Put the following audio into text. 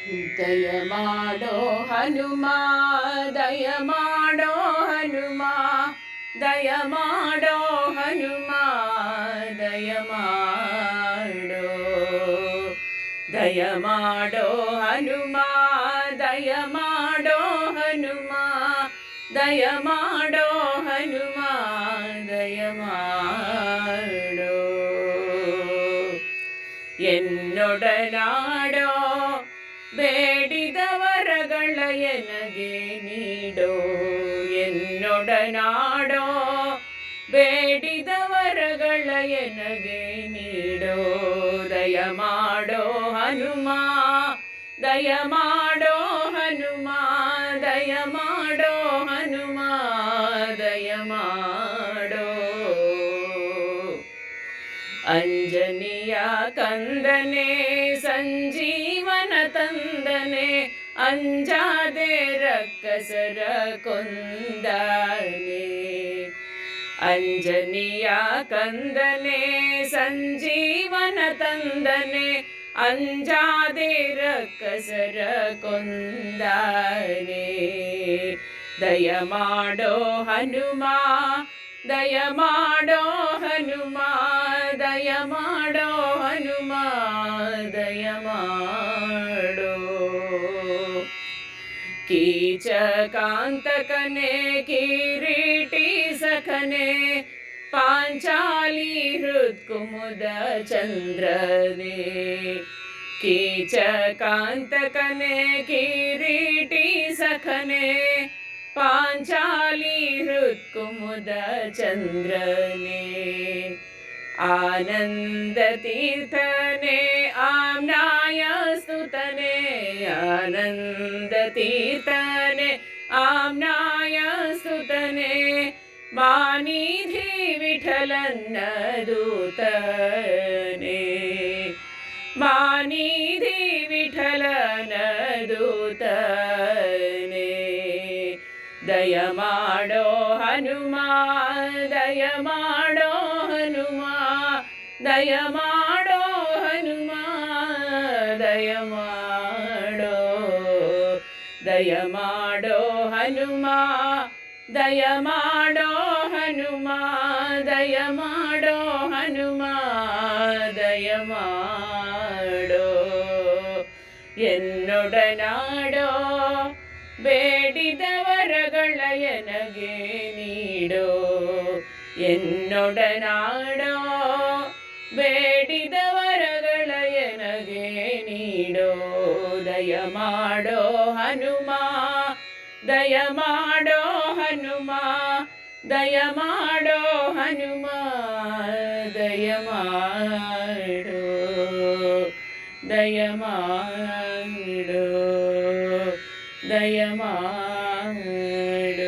ದಯ ಮಾಡೋ ಹನುಮ ದಯ ಮಾಡೋ ಹನುಮ ದಯ ಮಾಡೋ ಹನುಮ ದಯ ಮಾಡೋ ದಯ ಮಾಡೋ ಹನುಮ ದಯ ಮಾಡೋ ಹನುಮ ದಯ ಮಾಡೋ ಹನುಮ ದಯ ಮಾಡೋ ಎನ್ನೊಡನಾಡೋ ಬೇಡಿದ ವರಗಳ ಎನಗೆ ನೀಡೋ ಎನ್ನೊಡನಾಡೋ ಬೇಡಿದ ವರಗಳ ಎನಗೆ ನೀಡೋ ದಯ ಮಾಡೋ ಹನುಮ ದಯ ಮಾಡೋ ಹನುಮ ದಯ ಮಾಡೋ ಹನುಮ ದಯ ಮಾಡೋ ಅಂಜನಿಯ ಕಂದನೆ ಸಂಜೀವನ ತಂದನೆ ಅಂಜಾದೆ ರಕ್ಕಸರ ಕೊಂದಾನೆ ಅಂಜನಿಯ ಕಂದನೆ ಸಂಜೀವನ ತಂದನೆ ಅಂಜಾದೆ ರಕ್ಕಸರ ಕೊಂದಾನೆ ದಯ ಮಾಡೋ ಹನುಮ ದಯ ಮಾಡೋ ಹನುಮ ದಯ ಮಾಡೋ ಹನುಮ ದಯ ಮಾಡೋ ಕೀಚಕಾಂತಕನೆ ಕಿರೀಟಿ ಸಖನೆ ಪಾಂಚಾಲಿ ಹೃತ್ಕುಮುದ ಚಂದ್ರನೇ ಕೀಚಕಾಂತಕನೆ ಕಿರೀಟಿ ಸಖನೆ ಪಾಂಚಾಲಿ ಹೃತ್ಕುಮುದ ಚಂದ್ರನೇ ಆನಂದ ತೀರ್ಥನೆ ಆಮ್ನಾಯ ಸ್ತುತನೆ ಆನಂದ ತೀರ್ಥನೆ ಆಮ್ನಾಯ ಸ್ತುತನೆ ಮಾನಿಧಿ ವಿಠಲನ್ನ ದೂತನೆ ಮಾನಿಧಿ ವಿಠಲನ ದೂತನೆ ದಯ ಮಾಡೋ ಹನುಮ ದಯ ಮಾಡೋ ಹನುಮ ದಯ ಮಾಡೋ ಹನುಮ ದಯ ಮಾಡೋ ದಯ ಮಾಡೋ ಹನುಮ ದಯ ಮಾಡೋ ಹನುಮ ದಯ ಮಾಡೋ ಹನುಮ ದಯ ಮಾಡೋ ಎನ್ನೊಡನಾಡೋ ಬೇಡಿದ ವರಗಳ ಎನಗೆ ನೀಡೋ ಎನ್ನೊಡನಾಡೋ ಬೇಡಿದ ವರಗಳ ಎನಗೆ ನೀಡೋ ದಯ ಮಾಡೋ ಹನುಮ ದಯ ಮಾಡೋ ಹನುಮ ದಯ ಮಾಡೋ ಹನುಮ ದಯ ಮಾಡೋ ದಯ ಮಾಡೋ ದಯ ಮಾಡೋ